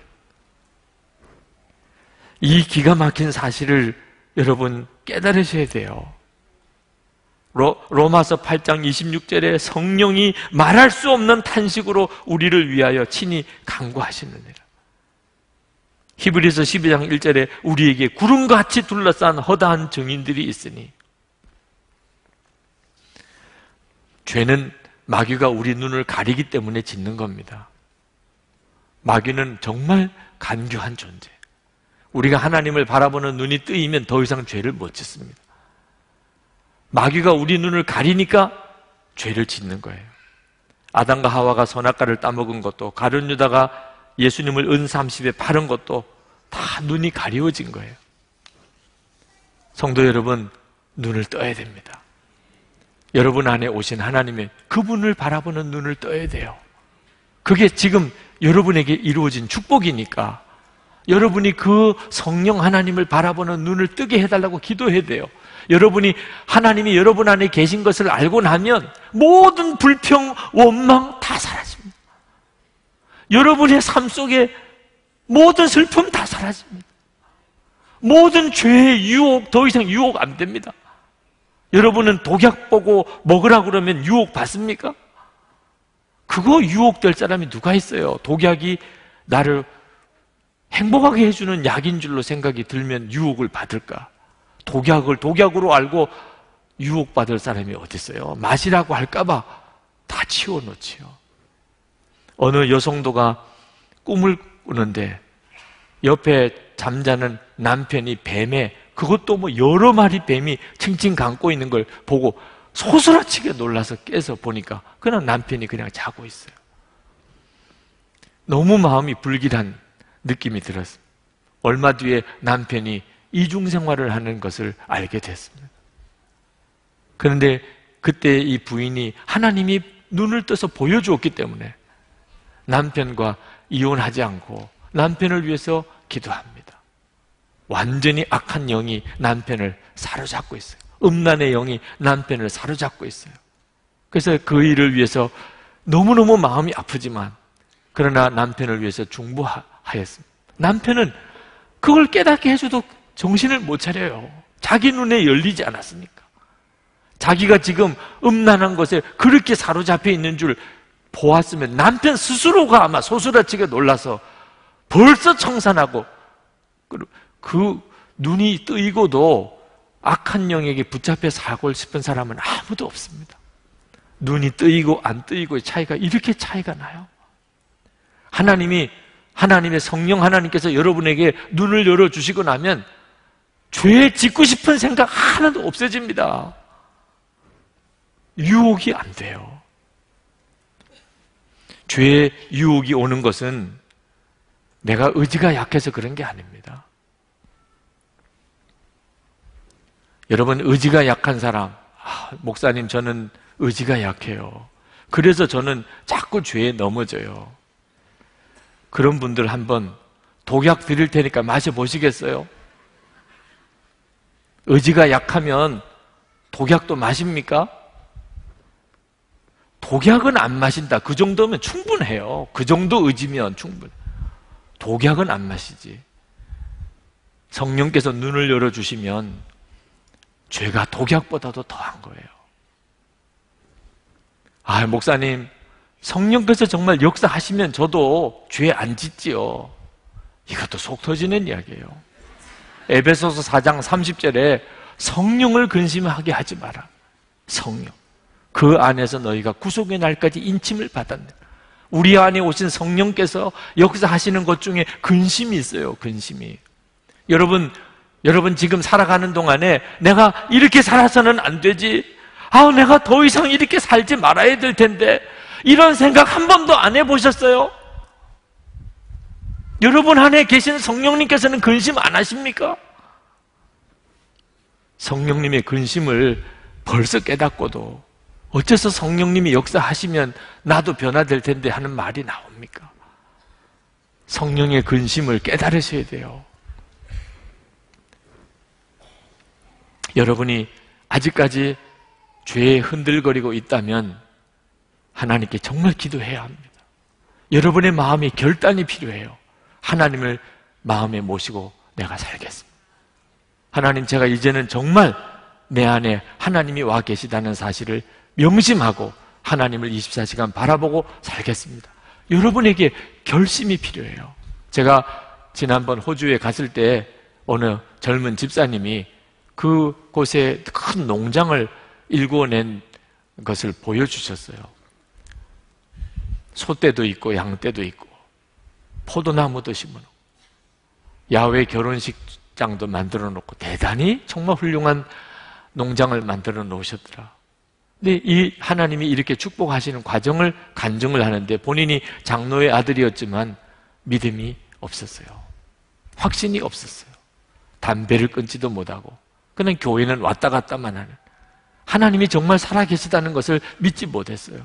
이 기가 막힌 사실을 여러분 깨달으셔야 돼요. 로, 로마서 팔 장 이십육 절에 성령이 말할 수 없는 탄식으로 우리를 위하여 친히 간구하시느니라. 히브리서 십이 장 일 절에 우리에게 구름같이 둘러싼 허다한 증인들이 있으니. 죄는 마귀가 우리 눈을 가리기 때문에 짓는 겁니다. 마귀는 정말 간교한 존재. 우리가 하나님을 바라보는 눈이 뜨이면 더 이상 죄를 못 짓습니다. 마귀가 우리 눈을 가리니까 죄를 짓는 거예요. 아담과 하와가 선악과를 따먹은 것도, 가룟 유다가 예수님을 은삼십에 팔은 것도 다 눈이 가리워진 거예요. 성도 여러분, 눈을 떠야 됩니다. 여러분 안에 오신 하나님의 그분을 바라보는 눈을 떠야 돼요. 그게 지금 여러분에게 이루어진 축복이니까 여러분이 그 성령 하나님을 바라보는 눈을 뜨게 해달라고 기도해야 돼요. 여러분이 하나님이 여러분 안에 계신 것을 알고 나면 모든 불평, 원망 다 사라집니다. 여러분의 삶 속에 모든 슬픔 다 사라집니다. 모든 죄의 유혹, 더 이상 유혹 안 됩니다. 여러분은 독약 보고 먹으라 그러면 유혹 받습니까? 그거 유혹될 사람이 누가 있어요? 독약이 나를 행복하게 해주는 약인 줄로 생각이 들면 유혹을 받을까? 독약을 독약으로 알고 유혹받을 사람이 어디 있어요? 마시라고 할까봐 다 치워놓지요. 어느 여성도가 꿈을 꾸는데 옆에 잠자는 남편이 뱀에, 그것도 뭐 여러 마리 뱀이 칭칭 감고 있는 걸 보고 소스라치게 놀라서 깨서 보니까 그냥 남편이 그냥 자고 있어요. 너무 마음이 불길한 느낌이 들었습니다. 얼마 뒤에 남편이 이중생활을 하는 것을 알게 됐습니다. 그런데 그때 이 부인이 하나님이 눈을 떠서 보여주었기 때문에 남편과 이혼하지 않고 남편을 위해서 기도합니다. 완전히 악한 영이 남편을 사로잡고 있어요. 음란의 영이 남편을 사로잡고 있어요. 그래서 그 일을 위해서 너무너무 마음이 아프지만 그러나 남편을 위해서 중보하였습니다. 남편은 그걸 깨닫게 해줘도 정신을 못 차려요. 자기 눈에 열리지 않았으니까. 자기가 지금 음란한 것에 그렇게 사로잡혀 있는 줄 보았으면 남편 스스로가 아마 소스라치게 놀라서 벌써 청산하고, 그 눈이 뜨이고도 악한 영에게 붙잡혀 살고 싶은 사람은 아무도 없습니다. 눈이 뜨이고 안 뜨이고의 차이가 이렇게 차이가 나요. 하나님이, 하나님의 성령 하나님께서 여러분에게 눈을 열어주시고 나면 죄 짓고 싶은 생각 하나도 없어집니다. 유혹이 안 돼요. 죄의 유혹이 오는 것은 내가 의지가 약해서 그런 게 아닙니다. 여러분, 의지가 약한 사람, 아, 목사님 저는 의지가 약해요. 그래서 저는 자꾸 죄에 넘어져요. 그런 분들 한번 독약 드릴 테니까 마셔보시겠어요? 의지가 약하면 독약도 마십니까? 독약은 안 마신다. 그 정도면 충분해요. 그 정도 의지면 충분해. 독약은 안 마시지. 성령께서 눈을 열어주시면 죄가 독약보다도 더한 거예요. 아, 목사님, 성령께서 정말 역사하시면 저도 죄 안 짓지요. 이것도 속 터지는 이야기예요. 에베소서 사 장 삼십 절에 성령을 근심하게 하지 마라. 성령. 그 안에서 너희가 구속의 날까지 인침을 받았네. 우리 안에 오신 성령께서 역사하시는 것 중에 근심이 있어요. 근심이. 여러분, 여러분 지금 살아가는 동안에 내가 이렇게 살아서는 안 되지. 아, 내가 더 이상 이렇게 살지 말아야 될 텐데. 이런 생각 한 번도 안 해보셨어요? 여러분 안에 계신 성령님께서는 근심 안 하십니까? 성령님의 근심을 벌써 깨닫고도 어째서 성령님이 역사하시면 나도 변화될 텐데 하는 말이 나옵니까? 성령의 근심을 깨달으셔야 돼요. 여러분이 아직까지 죄에 흔들거리고 있다면 하나님께 정말 기도해야 합니다. 여러분의 마음에 결단이 필요해요. 하나님을 마음에 모시고 내가 살겠습니다. 하나님, 제가 이제는 정말 내 안에 하나님이 와 계시다는 사실을 명심하고 하나님을 이십사 시간 바라보고 살겠습니다. 여러분에게 결심이 필요해요. 제가 지난번 호주에 갔을 때 어느 젊은 집사님이 그곳에 큰 농장을 일구어낸 것을 보여주셨어요. 소떼도 있고 양떼도 있고 포도나무도 심어놓고 야외 결혼식장도 만들어 놓고 대단히 정말 훌륭한 농장을 만들어 놓으셨더라. 근데 이 하나님이 이렇게 축복하시는 과정을 간증을 하는데 본인이 장로의 아들이었지만 믿음이 없었어요. 확신이 없었어요. 담배를 끊지도 못하고 그냥 교회는 왔다 갔다만 하는, 하나님이 정말 살아계시다는 것을 믿지 못했어요.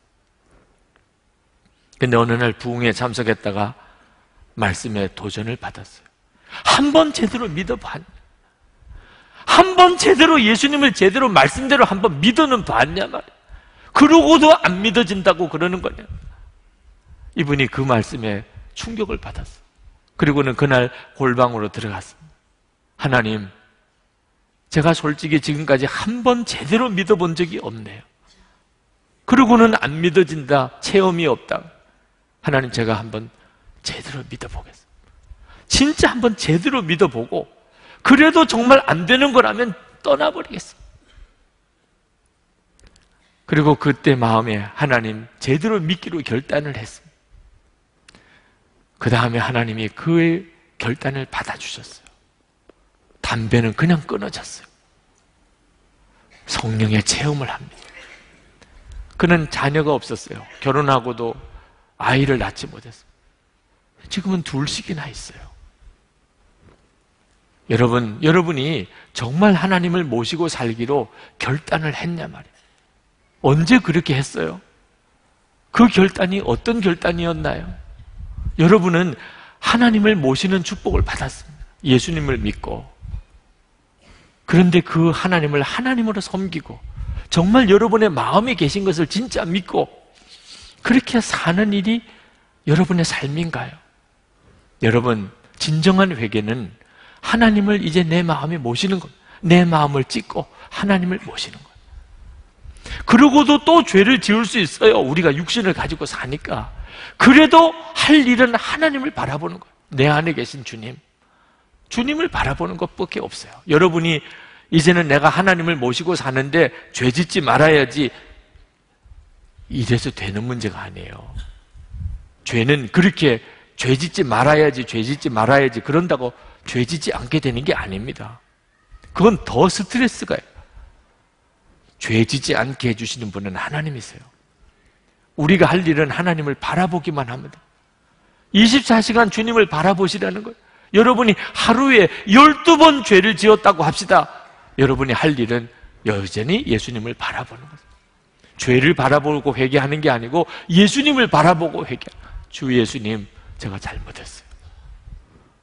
근데 어느 날 부흥에 참석했다가 말씀에 도전을 받았어요. 한 번 제대로 믿어봤냐? 한 번 제대로 예수님을 제대로 말씀대로 한 번 믿어는 봤냐 말이야. 그러고도 안 믿어진다고 그러는 거냐. 이분이 그 말씀에 충격을 받았어요. 그리고는 그날 골방으로 들어갔습니다. 하나님, 제가 솔직히 지금까지 한 번 제대로 믿어본 적이 없네요. 그러고는 안 믿어진다, 체험이 없다. 하나님, 제가 한번 제대로 믿어보겠습니다. 진짜 한번 제대로 믿어보고 그래도 정말 안 되는 거라면 떠나버리겠습니다. 그리고 그때 마음에 하나님 제대로 믿기로 결단을 했습니다. 그 다음에 하나님이 그의 결단을 받아주셨어요. 담배는 그냥 끊어졌어요. 성령의 체험을 합니다. 그는 자녀가 없었어요. 결혼하고도 아이를 낳지 못했어요. 지금은 둘씩이나 있어요. 여러분, 여러분이 정말 하나님을 모시고 살기로 결단을 했냐 말이에요. 언제 그렇게 했어요? 그 결단이 어떤 결단이었나요? 여러분은 하나님을 모시는 축복을 받았습니다. 예수님을 믿고. 그런데 그 하나님을 하나님으로 섬기고 정말 여러분의 마음에 계신 것을 진짜 믿고 그렇게 사는 일이 여러분의 삶인가요? 여러분, 진정한 회개는 하나님을 이제 내 마음에 모시는 것, 내 마음을 찢고 하나님을 모시는 것. 그러고도 또 죄를 지을 수 있어요. 우리가 육신을 가지고 사니까. 그래도 할 일은 하나님을 바라보는 거예요. 내 안에 계신 주님, 주님을 바라보는 것밖에 없어요. 여러분이 이제는 내가 하나님을 모시고 사는데 죄 짓지 말아야지, 이래서 되는 문제가 아니에요. 죄는 그렇게 죄 짓지 말아야지, 죄 짓지 말아야지 그런다고 죄 짓지 않게 되는 게 아닙니다. 그건 더 스트레스가요. 죄 짓지 않게 해주시는 분은 하나님이세요. 우리가 할 일은 하나님을 바라보기만 합니다. 이십사 시간 주님을 바라보시라는 거예요. 여러분이 하루에 열두 번 죄를 지었다고 합시다. 여러분이 할 일은 여전히 예수님을 바라보는 거예요. 죄를 바라보고 회개하는 게 아니고 예수님을 바라보고 회개. 주 예수님, 제가 잘못했어요.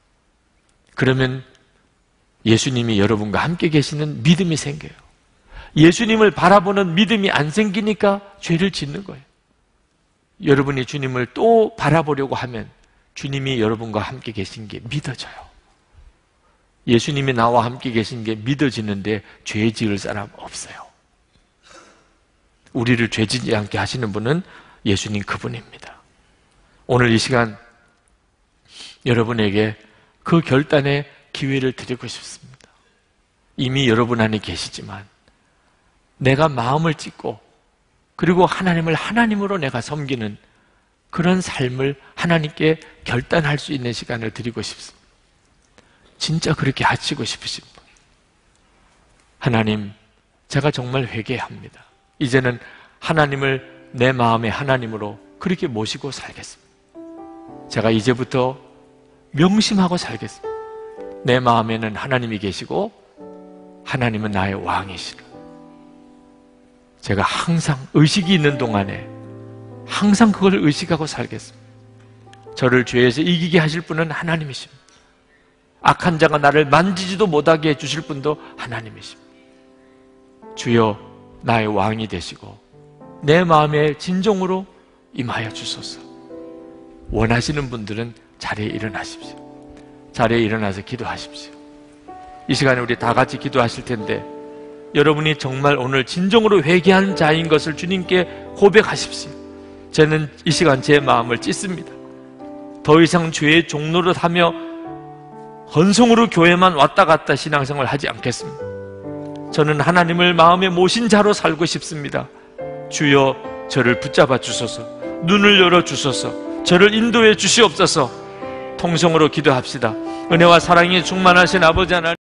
그러면 예수님이 여러분과 함께 계시는 믿음이 생겨요. 예수님을 바라보는 믿음이 안 생기니까 죄를 짓는 거예요. 여러분이 주님을 또 바라보려고 하면 주님이 여러분과 함께 계신 게 믿어져요. 예수님이 나와 함께 계신 게 믿어지는데 죄 지을 사람 없어요. 우리를 죄 짓지 않게 하시는 분은 예수님 그분입니다. 오늘 이 시간 여러분에게 그 결단의 기회를 드리고 싶습니다. 이미 여러분 안에 계시지만 내가 마음을 찢고 그리고 하나님을 하나님으로 내가 섬기는 그런 삶을 하나님께 결단할 수 있는 시간을 드리고 싶습니다. 진짜 그렇게 하시고 싶으신 분, 하나님, 제가 정말 회개합니다. 이제는 하나님을 내 마음의 하나님으로 그렇게 모시고 살겠습니다. 제가 이제부터 명심하고 살겠습니다. 내 마음에는 하나님이 계시고 하나님은 나의 왕이시라. 제가 항상 의식이 있는 동안에 항상 그걸 의식하고 살겠습니다. 저를 죄에서 이기게 하실 분은 하나님이십니다. 악한 자가 나를 만지지도 못하게 해주실 분도 하나님이십니다. 주여, 나의 왕이 되시고 내 마음에 진정으로 임하여 주소서. 원하시는 분들은 자리에 일어나십시오. 자리에 일어나서 기도하십시오. 이 시간에 우리 다 같이 기도하실 텐데 여러분이 정말 오늘 진정으로 회개한 자인 것을 주님께 고백하십시오. 저는 이 시간 제 마음을 찢습니다. 더 이상 죄의 종로를 하며 헌성으로 교회만 왔다 갔다 신앙생활을 하지 않겠습니다. 저는 하나님을 마음에 모신 자로 살고 싶습니다. 주여, 저를 붙잡아 주소서. 눈을 열어 주소서. 저를 인도해 주시옵소서. 통성으로 기도합시다. 은혜와 사랑이 충만하신 아버지 하나님,